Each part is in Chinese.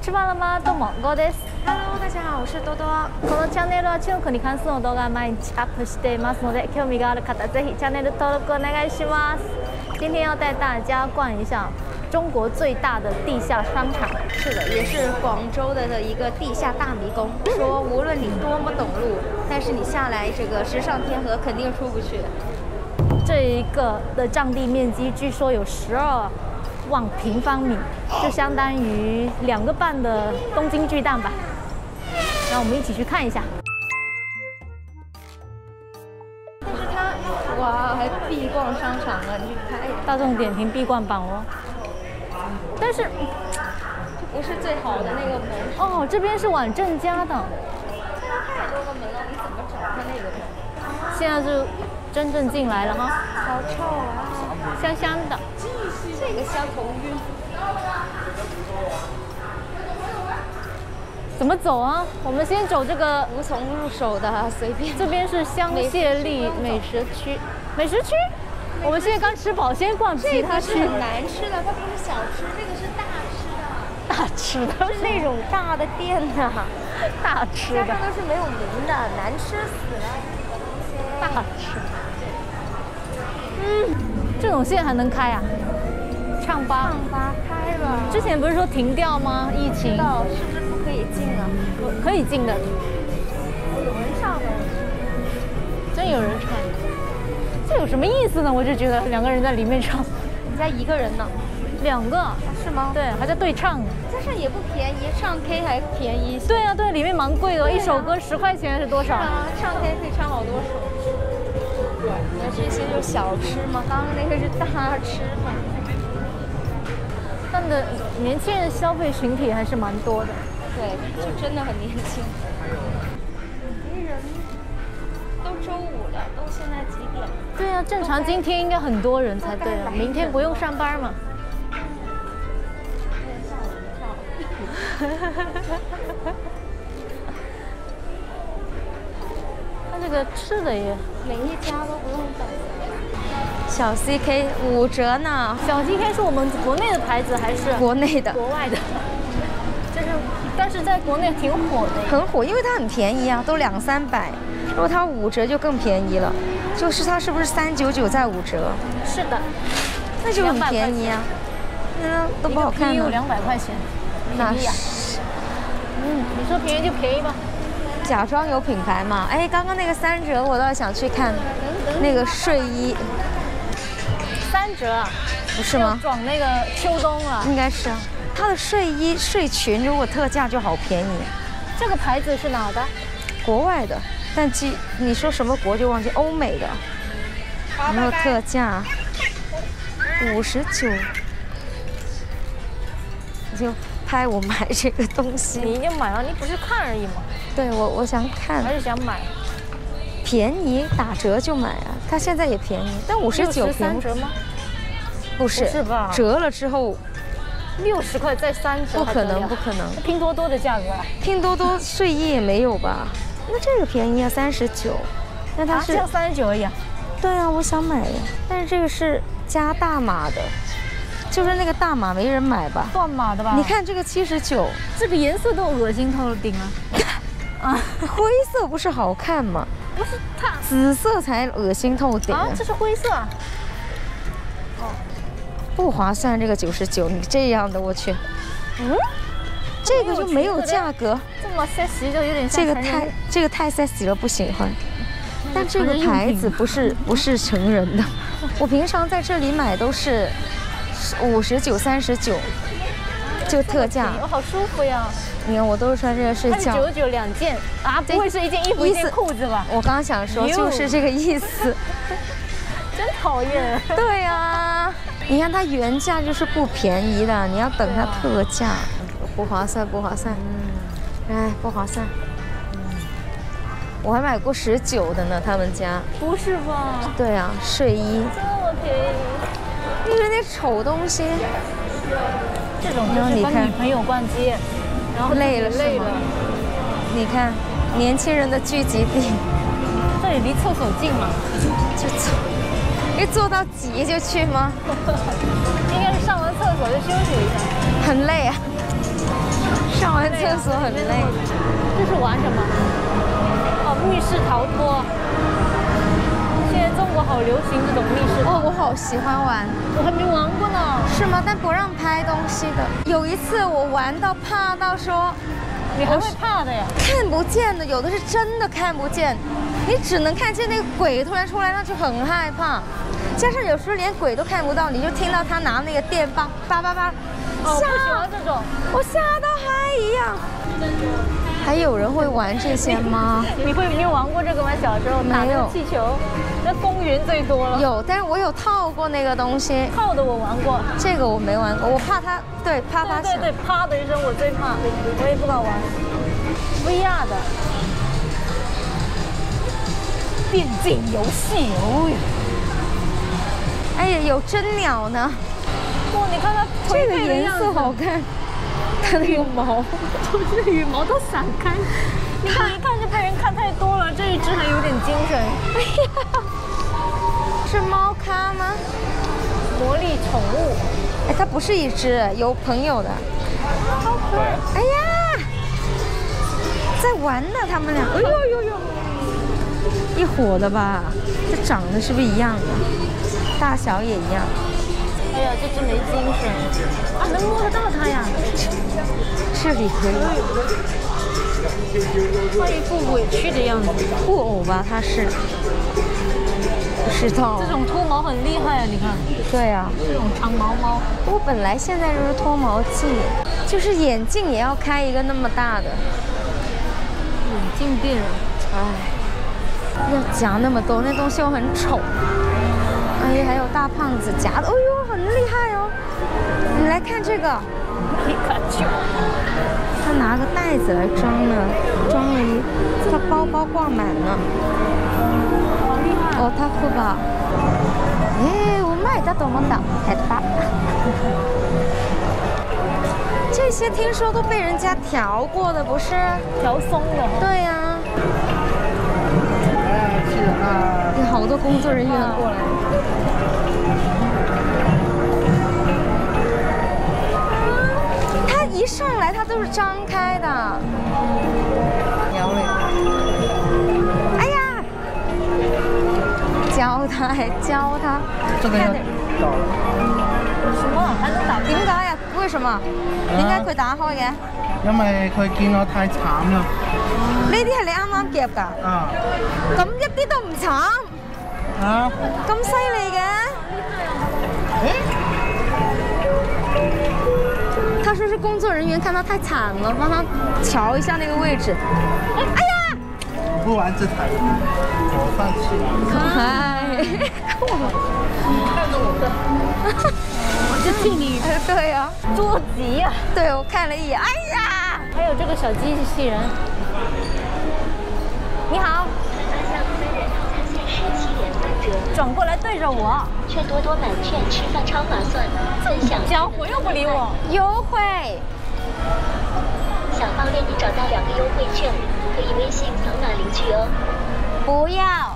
吃饭了吗？どうも、ゴーです。 Hello， 大家好，我是多多。 このチャンネルは中国に関する動画を毎日アップしていますので、興味がある方ぜひチャンネル登録お願いします。今天要带大家逛一下中国最大的地下商场。 是的，也是广州的一个地下大迷宫。说无论你多么懂路，但是你下来这个直上天河肯定出不去。 这一个的占地面积据说有12万平方米，就相当于2个半的东京巨蛋吧。让我们一起去看一下。 但是它，哇，还闭逛商场啊！你去拍大众点评闭馆榜哦。但是不是最好的那个门哦，这边是往正家的。 太多个门了，你怎么找它那个门？ 现在就真正进来了哈。 好臭啊！ 香香的。 这个香头晕。 怎么走啊？我们先走这个无从入手的，随便。 这边是香榭丽美食区，美食区。我们现在刚吃饱，先逛其他区。 这个是很难吃的，它不是小吃，这个是大吃的。 大吃的是那种大的店呐， 大吃的。 加上都是没有名的，难吃死了。 大吃。这种线还能开啊？唱吧开了。 之前不是说停掉吗？疫情。 不知道是不是不可以进啊？ 可以进的。 有人唱的。 真有人唱。这有什么意思呢？我就觉得2个人在里面唱。 人家1个人呢。 2个。 是吗？ 对，还在对唱。 但是也不便宜，唱 K 还便宜。 对啊，对，里面蛮贵的，1首歌10块钱是多少？ 是啊，唱 K 可以唱好多首。那这些就是小吃嘛，刚刚那个是大吃嘛。 他们的年轻人消费群体还是蛮多的。 对，就真的很年轻。没人，都周五了，都现在几点？ 对啊，正常今天应该很多人才对啊，明天不用上班嘛。他这个吃的也每一家都不用等。小 CK 5折呢。 小 CK 是我们国内的牌子还是国内的？ 国外的。就是，但是在国内挺火的。 很火，因为它很便宜啊，都200-300。如果它5折就更便宜了。就是它是不是399再5折？ 是的。 那就很便宜啊。都不好看呢。200块钱。 那是。 你说便宜就便宜吧。 假装有品牌嘛。哎，刚刚那个3折，我倒想去看那个睡衣。 3折啊？ 不是吗？ 转那个秋冬了。 应该是啊。它的睡衣、睡裙如果特价就好便宜。 这个牌子是哪的？ 国外的，但你说什么国就忘记，欧美的。有没有特价？59。你就拍我买这个东西。 你已经买了，你不是看而已吗？ 对，我想看。 还是想买。 便宜打折就买啊！它现在也便宜，但59 3折吗？ 不是， 是吧？ 折了之后 60块再3折， 不可能，不可能。 拼多多的价格啊？ 拼多多睡衣也没有吧？那这个便宜啊，39。那它是 39而已啊？ 对啊，我想买呀，但是这个是加大码的，就是那个大码没人买吧？ 断码的吧？ 你看这个79， 这个颜色都恶心透了顶啊！ 啊，灰色不是好看吗？ 不是它， 紫色才恶心透顶啊！这是灰色啊。 哦，不划算，这个99，你这样的我去。这个就没有价格。 这么 sexy 就有点像这个太 sexy 了，不喜欢。但这个牌子不是成人的，我平常在这里买都是59、39，就特价。 好舒服呀！ 你看我都是穿这个睡觉。 99 2件啊，不会是1件衣服1件裤子吧？ 我刚想说就是这个意思。 真讨厌。 对呀，你看它原价就是不便宜的，你要等它特价，不划算，不划算。哎，不划算。我还买过19的呢，他们家。不是吧？对啊，睡衣。 这么便宜。 就是那丑东西。 这种就是跟女朋友逛街，然后累了。你看，年轻人的聚集地。 这里离厕所近嘛？ 就走。一坐到挤就去吗？ 应该是上完厕所就休息一下。 很累啊。 厕所很累。 这是玩什么？哦，密室逃脱。现在中国好流行这种密室。 哦，我好喜欢玩。 我还没玩过呢。 是吗？但不让拍东西的。有一次我玩到怕到说， 你还会怕的呀？ 看不见的，有的是真的看不见，你只能看见那个鬼突然出来，那就很害怕。加上有时候连鬼都看不到，你就听到他拿那个电棒叭叭叭。 哦，不喜欢这种， 我吓到嗨一样。还有人会玩这些吗？ 你有玩过这个吗？小时候打那个气球，那公园最多了。 有，但是我有套过那个东西。 套的我玩过， 这个我没玩过，我怕它，对，啪啪响。 对，啪的一声我最怕，我也不敢玩。VR 的电竞游戏，哦呀， 哎呀，有真鸟呢。 哇，你看它这个颜色好看，它的羽毛， 这羽毛都散开。你看一看就被人看太多了，这一只还有点精神。哎呀， 是猫咖吗？ 魔力宠物。 哎，它不是一只，有朋友的。 好可爱。 哎呀，在玩呢，他们俩。哎呦，一伙的吧？这长得是不是一样的？大小也一样。 哎呀，这只没精神啊！能摸得到它呀？ 这里可以。 它一副委屈的样子。 布偶吧，它是。不知道。 这种脱毛很厉害啊！你看。 对啊。 这种长毛猫。 我本来现在就是脱毛季，就是眼镜也要开一个那么大的。 眼镜店。 哎，要夹那么多，那东西又很丑。哎呀，还有大胖子夹的，哎呦，很厉害哦！你来看这个， 皮卡丘， 他拿个袋子来装了他包挂满了。 好厉害！ 哦，他会吧？哎，我买的多么大，太大。这些听说都被人家调过的，不是？ 调松的。 对呀。有好多工作人员过来。他一上来，他都是张开的。哎呀，教他，还教他。 这个要搞了。 什麼還能打？ 點解呀？為什麼？點解佢打開嘅？ 因為佢見我太慘啦。 呢啲係你啱啱夾㗎？ 啊。 咁一啲都唔慘。 啊？ 咁犀利嘅？他說是工作人員看他太慘了，幫他調一下那個位置。哎呀！ 我不玩這台，我放棄了。 哎， 你看着我的。 我就替你。 對呀。 捉急呀！ 對，我看了一眼。哎呀！ 還有這個小機器人。你好。轉過來對着我。 券多多滿券，吃飯超划算。分享。 家伙又不理我。 優惠。 小芳為你找到2個優惠券，可以微信掃碼領取哦。 不要。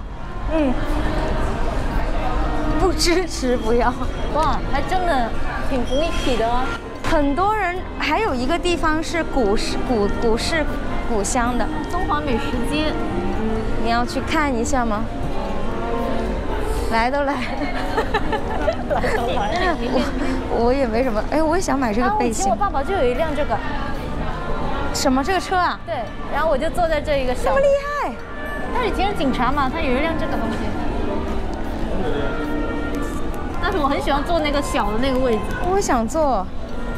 不支持，不要。 哇，還真的挺服一體的。 很多人，還有一個地方是古香的中華美食街， 你要去看一下嗎？來都來， 來都來。 我也沒什麼，哎，我也想買這個背心。 我爸爸就有一輛這個。 什麼這個車啊？ 對，然後我就坐在這一個小。 這麼厲害！ 他以前是警察嘛，他有一輛這個東西。但是我很喜歡坐那個小的那個位置。 我想坐。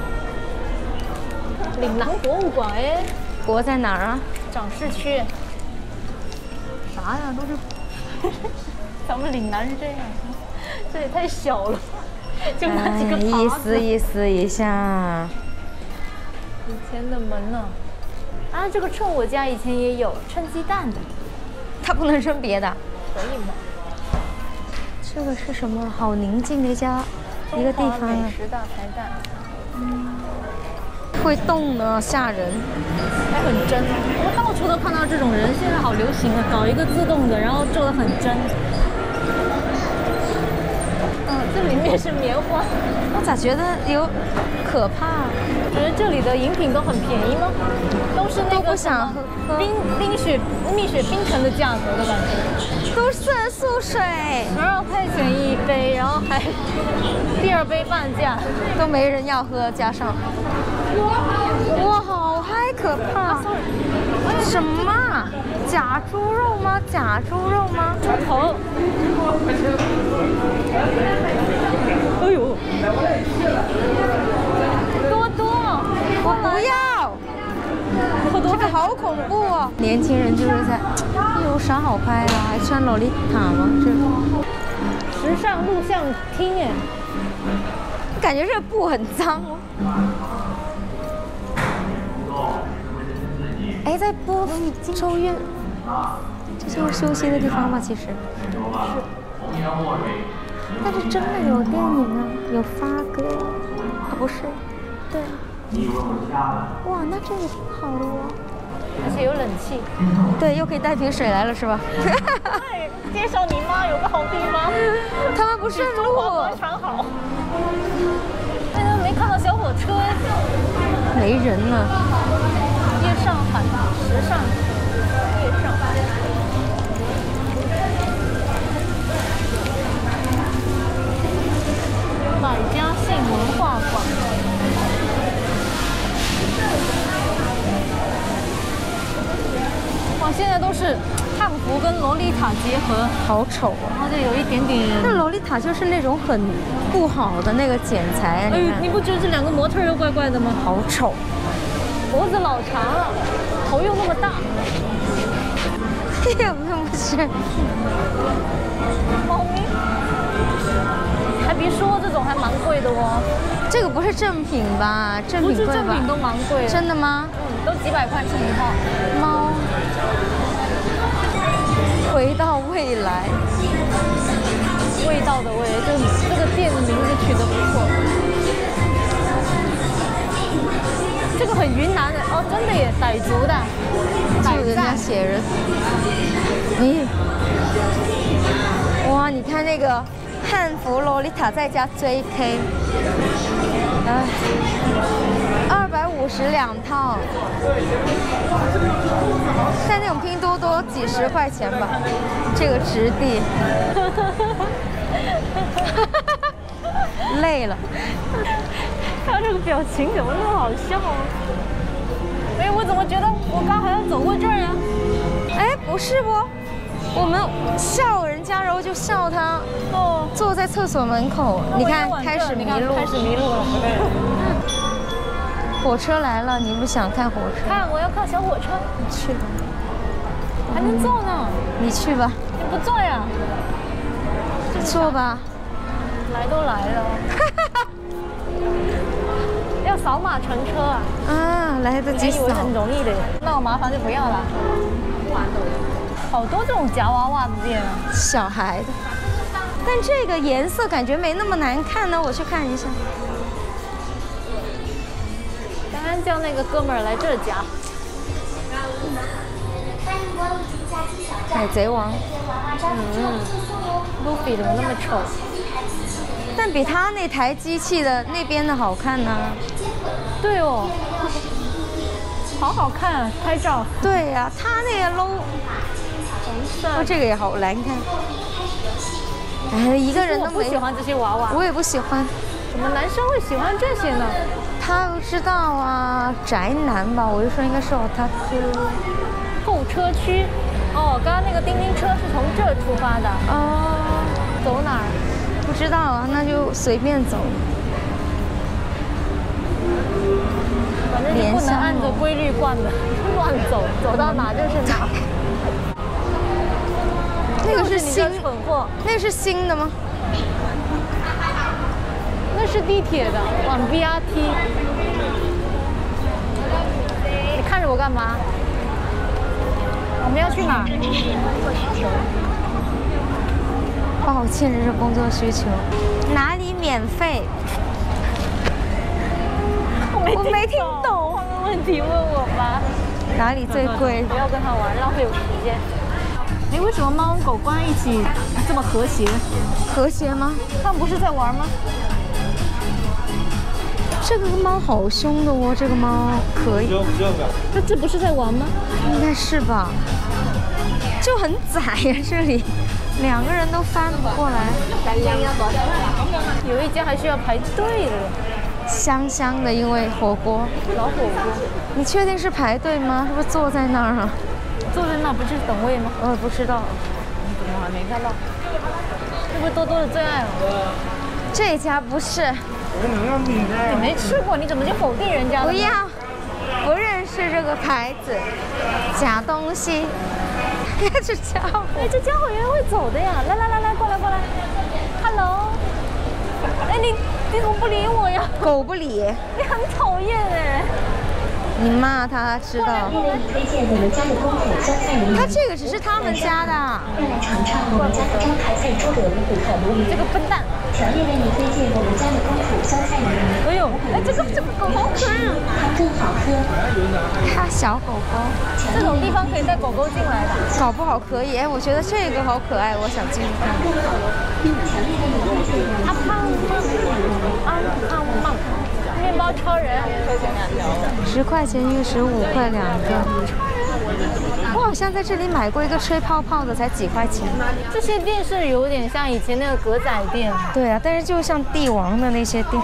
嶺南博物館哎。 國在哪兒啊？ 展示區。啥呀？都是。咱們嶺南是這樣，這也太小了，就那幾個爬子。 意思一下。 以前的門呢？啊，這個秤我家以前也有，稱雞蛋的。 它不能稱別的。 可以嗎？ 這個是什麼？好寧靜的一個地方啊！ 中華美食大排檔。 會動呢，嚇人。 還很真，我到處都看到這種人，現在好流行啊，搞一個自動的，然後做得很真。 这里面是棉花。 我咋觉得有可怕？ 觉得这里的饮品都很便宜吗？都是那都个不想喝蜜雪冰城的价格的感觉。 都是色素水， 12块钱一杯，然后还第2杯半价， 都没人要喝，加上，哇，好嗨，可怕！什么？假猪肉吗？假猪肉吗？ 猪头。哎呦，多多， 我不要，这个好恐怖哦！年轻人就是在，有啥好拍的？还穿洛丽塔吗？这时尚录像厅哎， 感觉这布很脏哦。哎，在播周韵，这就是休息的地方吗？其实是。但是真的有电影啊，有发哥啊，不是？对。哇，那这也挺好的哦。 而且有冷气。 对，又可以带瓶水来了，是吧？ 对，介绍你妈有个好地方。 他们不是路广场好。为什么没看到小火车？ 没人呢。 夜上海，时尚，夜上海。百家姓文化馆。哇，现在都是汉服跟洛丽塔结合， 好丑啊！ 然后就有一点点。 那洛丽塔就是那种很不好的那个剪裁啊！ 哎，你不觉得这2个模特又怪怪的吗？ 好丑， 脖子老长了，头又那么大。 也不是。 猫咪。还别说，这种还蛮贵的哦。 这个不是正品吧？正品贵吧？ 不是正品都蛮贵的。 真的吗？ 都几百块钱一套。 猫。回到未来。 味道的味，这个店名字取得不错。这个很云南的哦，真的耶，傣族的。 就人家写着。咦。哇，你看那个。汉服洛丽塔再加 JK， 哎，252套，在那种拼多多几10块钱吧，这个质地，累了。 他这个表情怎么那么好笑啊？哎，我怎么觉得我刚还要走过这儿呀？ 哎，不是不。我们笑人家，然后就笑他。哦，坐在厕所门口，你看开始迷路， 开始迷路了。 火车来了，你不想看火车？ 看，我要看小火车。 你去吧。 还能坐呢。 你去吧。 你不坐呀？ 坐吧。 来都来了。要扫码乘车啊？ 啊，来得及扫。 以为很容易的，那我麻烦就不要了。好多这种夹娃娃的店啊， 小孩的，但这个颜色感觉没那么难看呢，我去看一下。 刚刚叫那个哥们儿来这儿夹。 海贼王。 Luffy 怎么那么丑？ 但比他那台机器的那边的好看呢。 对哦，好好看啊，拍照。 对呀，他那个 low。哦，这个也好难看。哎，一个人都没。 我不喜欢这些娃娃。 我也不喜欢。 怎么男生会喜欢这些呢？ 他不知道啊，宅男吧？我就说应该是他候车区。哦，刚刚那个叮叮车是从这儿出发的。哦。走哪儿？ 不知道啊，那就随便走。 反正你不能按着规律惯的乱走，走到哪就是哪。那个是新蠢货， 那个是新的吗？ 那是地铁的，往 BRT。你看着我干嘛？我们要去哪？ 抱歉，这是工作需求。哪里免费？我没听懂。 换个问题问我吧。 哪里最贵？ 不要跟他玩，浪费我时间。 哎，为什么猫跟狗关在一起这么和谐？ 和谐吗？ 他们不是在玩吗？ 这个猫好凶的哦，这个猫可以。 这不是在玩吗？ 应该是吧。就很窄呀，这里2个人都翻不过来。 有一家还需要排队的。 香香的，因为火锅。 老火锅。 你确定是排队吗？是不是坐在那儿啊？ 坐在那不是等位吗？ 我也不知道。 你怎么还没看到？会不会多多的最爱了？ 这家不是。 你没吃过，你怎么就否定人家了？ 不要，不认识这个牌子，假东西。这家伙， 哎，这家伙原来会走的呀！来，过来，Hello。哎，你怎么不理我呀？ 狗不理。 你很讨厌哎。 你骂他知道。 推荐我们家的功夫酸菜鱼。 他这个只是他们家的。 快来尝尝我们家的招牌菜猪舌五虎烤鲈鱼。 这个笨蛋。 强烈为你推荐我们家的功夫酸菜鱼。 哎呦，哎，这个狗好可爱啊！ 它更好喝。 它小狗狗。 这种地方可以带狗狗进来的。 搞不好可以。哎，我觉得这个好可爱，我想进去看。 阿胖胖，面包超人 ，10块钱一个，15块2个。我好像在这里买过一个吹泡泡的，才几块钱。 这些店是有点像以前那个格仔店。 对啊，但是就像帝王的那些店，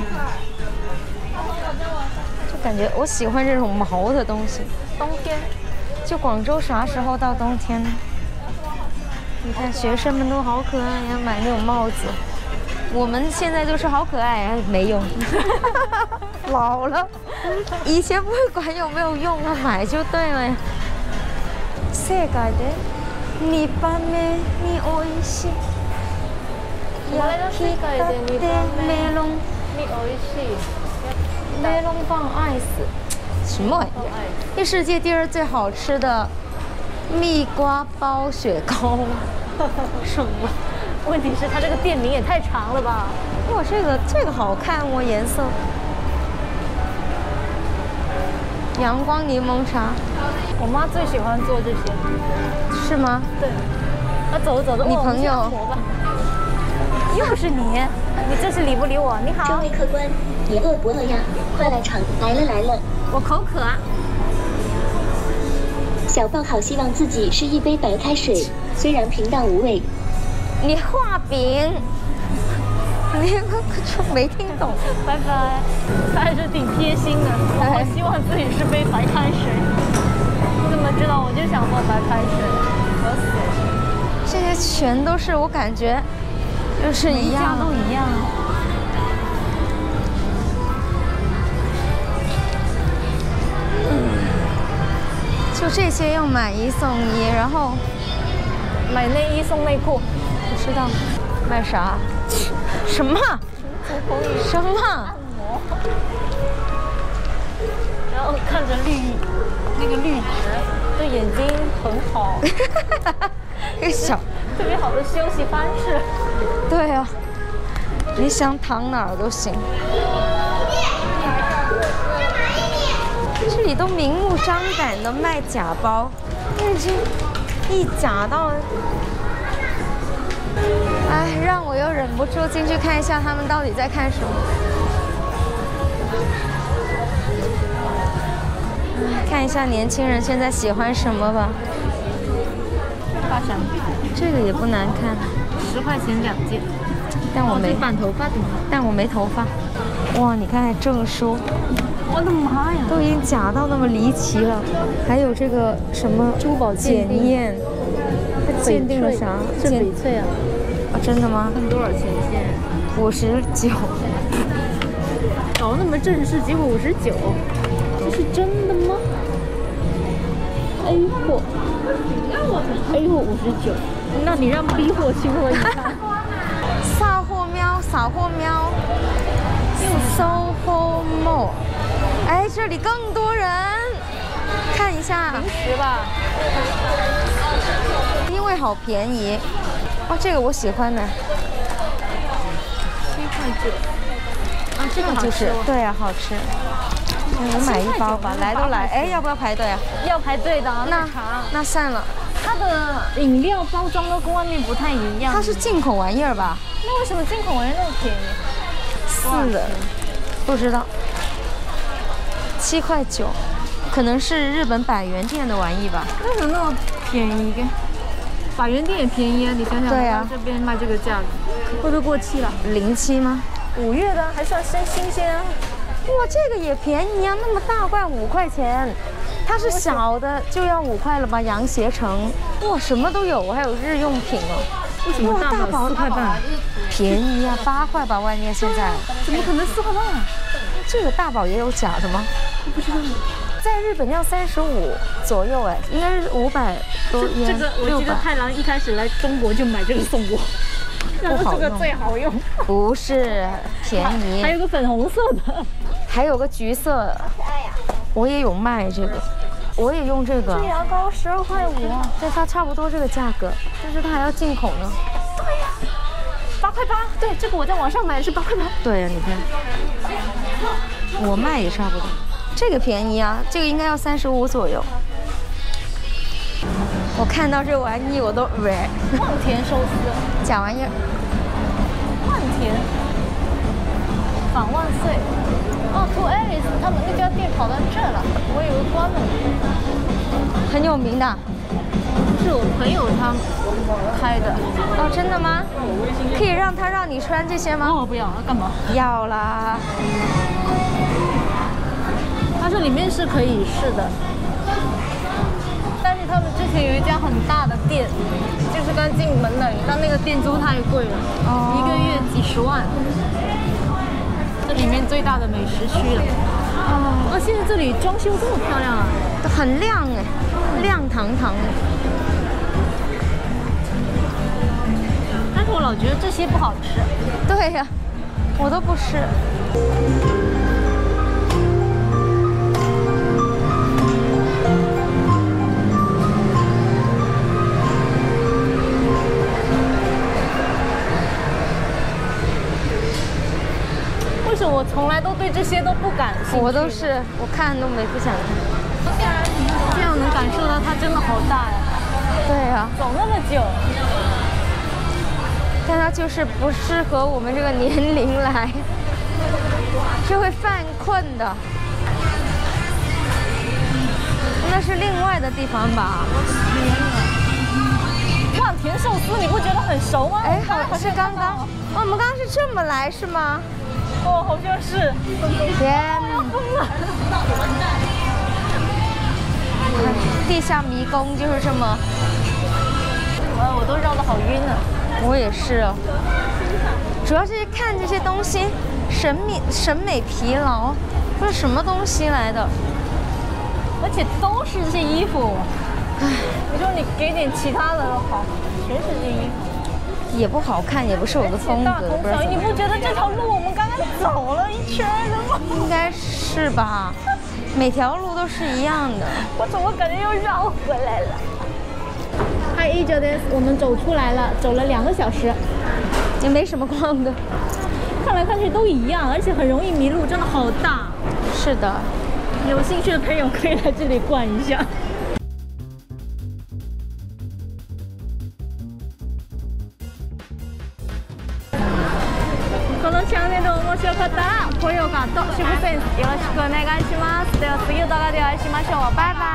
就感觉我喜欢这种毛的东西。 冬天， 就广州啥时候到冬天呢？你看学生们都好可爱呀，买那种帽子。我们现在就是好可爱啊，没用，老了。以前不会管有没有用啊，買就對了呀。世界で2番目に美味しい。焼きたてメロン。 你美味しい。 メロン棒アイス。什么玩意？这世界第2最好吃的蜜瓜包雪糕。什么？ 问题是它这个店名也太长了吧？ 哇，这个好看哦，颜色。阳光柠檬茶， 我妈最喜欢做这些。 是吗？ 对。她走着走着， 你朋友？ 又是你，你这是理不理我？你好。 这位客官，别饿不饿呀？快来尝！来了。 我口渴啊。 小豹好希望自己是一杯白开水，虽然平淡无味。 你画饼，你没听懂。 拜拜，他还是挺贴心的。我好希望自己是杯白开水。你怎么知道？我就想喝白开水，渴死了。 这些全都是我感觉，就是一样， 每一家都一样。 就这些要买1送1，然后买内衣送内裤。 不知道卖啥？什么？什么？ 按摩。然后看着那个绿植，对眼睛很好。 这小特别好的休息方式。 对啊，你想躺哪儿都行。这里都明目张胆的卖假包，已经一假到。哎，让我又忍不住进去看一下他们到底在看什么。看一下年轻人现在喜欢什么吧。 发闪， 这个也不难看 ，10块钱2件。 但我没绑头发的， 但我没头发。哇，你看证书， 我的妈呀， 都已经假到那么离奇了。还有这个什么珠宝检验，它鉴定了啥？ 是翡翠啊。 啊，真的吗？ 看多少钱先 ？59。 搞那么正式，结果59，这是真的吗？A 货，A 货59，那你让 B 货去问一看。 扫货喵，SOHO Mall。哎，这里更多人，看一下。 零食吧。 因为好便宜。哦，这个我喜欢的。7 块9。啊，这个就是，对啊，好吃。我买1包吧，来都来，哎，要不要排队啊？ 要排队的， 那算了。 它的饮料包装都跟外面不太一样。 它是进口玩意儿吧？ 那为什么进口玩意那么便宜？ 是的，不知道。7块9，可能是日本百元店的玩意吧？ 为什么那么便宜？百元店也便宜啊！你想想， 对啊， 这边卖这个价格，会不会过期了 ？07吗 ？5月的还算新鲜啊！ 哇，这个也便宜啊，那么大罐5块钱。它是小的就要5块了吧？羊鞋城，哇，什么都有，还有日用品哦。 为什么大宝4块半？ 便宜啊，8块吧，外面现在。 怎么可能4块半啊？ 这个大宝也有假的吗？ 我不知道。 在日本要35左右哎，应该是500多元。 这个我记得太郎一开始来中国就买这个送我，然后这个最好用。 不是便宜， 还有个粉红色的， 还有个橘色，我也有卖这个，我也用这个。 这牙膏12块5啊， 对，它差不多这个价格，但是它还要进口呢。 对呀，8块8，对，这个我在网上买的是8块8。 对呀，你看，我卖也差不多。这个便宜啊，这个应该要35左右。我看到这玩意我都喂。 望田寿司， 假玩意儿。 望田，访万岁。哦 ，To Alice 他们那家店跑到这了，我以为关了。 很有名的。 是我朋友他开的。 哦，真的吗？可以让他让你穿这些吗？ 哦，不要，干嘛？ 要啦。 它这里面是可以试的，但是他们之前有一家很大的店，就是刚进门那里，但那个店租太贵了，一个月几十万。这里面最大的美食区了。哦，现在这里装修这么漂亮啊， 很亮哎，亮堂堂的。 但是我老觉得这些不好吃。 对呀，我都不吃。 为什么我从来都对这些都不感兴趣？ 我都是，我看都没不想看。 这样能感受到它真的好大呀。 对呀， 走那么久， 但它就是不适合我们这个年龄来，是会犯困的。那是另外的地方吧？ 望田寿司，你不觉得很熟吗？ 哎，好是刚刚，哦，我们刚刚是这么来是吗？ 哦，好像是。 天， 疯了！ 地下迷宫就是这么。 我都绕得好晕啊！ 我也是哦。主要是看这些东西，审美疲劳，这是什么东西来的？ 而且都是这些衣服。唉，你说你给点其他的都好，全是这衣服。 也不好看，也不是我的风格。 不是你不觉得这条路我们刚刚走了一圈的吗？ 应该是吧，每条路都是一样的。 我怎么感觉又绕回来了？嗨，Angelです，我们走出来了，走了2个小时， 也没什么逛的， 看来看去都一样，而且很容易迷路，真的好大。 是的， 有兴趣的朋友可以来这里逛一下。このチャンネル面白かったら高評価とシブセンスよろしくお願いします。では次の動画でお会いしましょう。バイバイ。